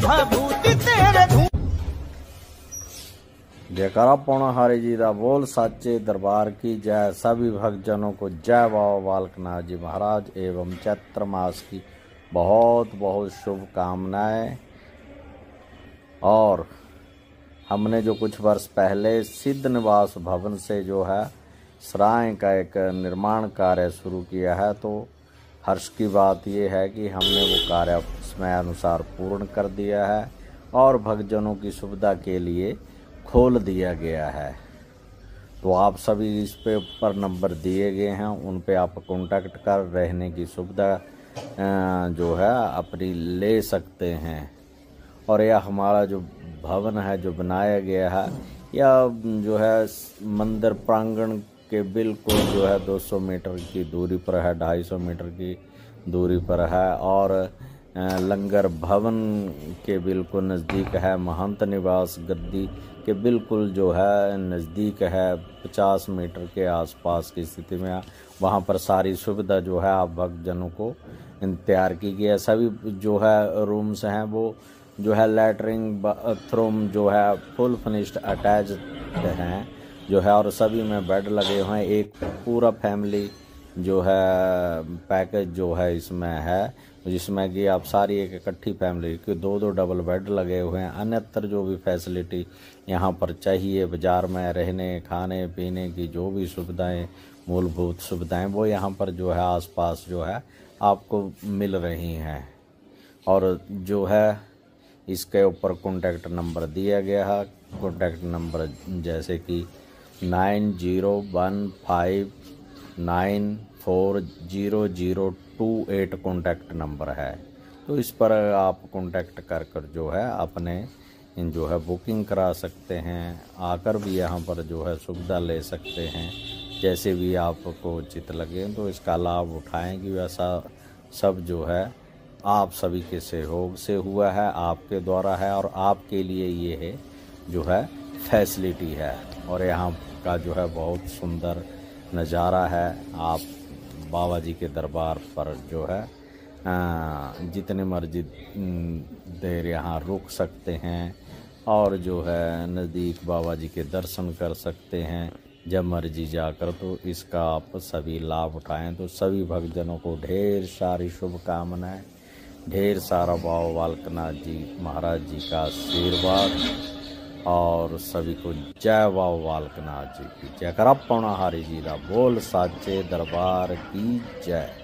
भूति तेरे धूम। जयकारा पौनाहारी जी दा बोल साचे दरबार की जय। सभी भक्तजनों को जय बाबा बालकनाथ जी महाराज एवं चैत्र मास की बहुत बहुत शुभकामनाएं। और हमने जो कुछ वर्ष पहले सिद्ध निवास भवन से जो है सराय का एक निर्माण कार्य शुरू किया है, तो हर्ष की बात यह है कि हमने वो कार्य समय अनुसार पूर्ण कर दिया है और भक्तजनों की सुविधा के लिए खोल दिया गया है। तो आप सभी इस पे ऊपर नंबर दिए गए हैं, उन पे आप कांटेक्ट कर रहने की सुविधा जो है अपनी ले सकते हैं। और यह हमारा जो भवन है जो बनाया गया है, यह जो है मंदिर प्रांगण के बिल्कुल जो है 200 मीटर की दूरी पर है, 250 मीटर की दूरी पर है। और लंगर भवन के बिल्कुल नज़दीक है, महंत निवास गद्दी के बिल्कुल जो है नज़दीक है, 50 मीटर के आसपास की स्थिति में वहाँ पर सारी सुविधा जो है आप भक्तजनों को तैयार की गई है। सभी जो है रूम्स हैं वो जो है लैटरिन बाथरूम जो है फुल फिनिश्ड अटैच्ड हैं जो है, और सभी में बेड लगे हुए हैं। एक पूरा फैमिली जो है पैकेज जो है इसमें है, जिसमें कि आप सारी एक इकट्ठी फैमिली के 2-2 डबल बेड लगे हुए हैं। अन्यत्र जो भी फैसिलिटी यहाँ पर चाहिए बाज़ार में रहने खाने पीने की जो भी सुविधाएं मूलभूत सुविधाएं वो यहाँ पर जो है आसपास जो है आपको मिल रही हैं। और जो है इसके ऊपर कॉन्टैक्ट नंबर दिया गया है। कॉन्टैक्ट नंबर जैसे कि 9015940028 कॉन्टैक्ट नंबर है। तो इस पर आप कॉन्टैक्ट कर जो है अपने जो है बुकिंग करा सकते हैं, आकर भी यहाँ पर जो है सुविधा ले सकते हैं। जैसे भी आपको उचित लगे तो इसका लाभ उठाएंगे। वैसा सब जो है आप सभी के सहयोग से हुआ है, आपके द्वारा है और आपके लिए ये है जो है फैसिलिटी है। और यहाँ का जो है बहुत सुंदर नज़ारा है। आप बाबा जी के दरबार पर जो है जितने मर्जी देर यहाँ रुक सकते हैं और जो है नज़दीक बाबा जी के दर्शन कर सकते हैं जब मर्जी जाकर। तो इसका आप सभी लाभ उठाएं। तो सभी भक्तजनों को ढेर सारी शुभकामनाएं, ढेर सारा बाबा बालकनाथ जी महाराज जी का आशीर्वाद और सभी को जय बाबा बालकनाथ जी की जय। जयकारा पौनाहारी जी दा बोल साचे दरबार की जय।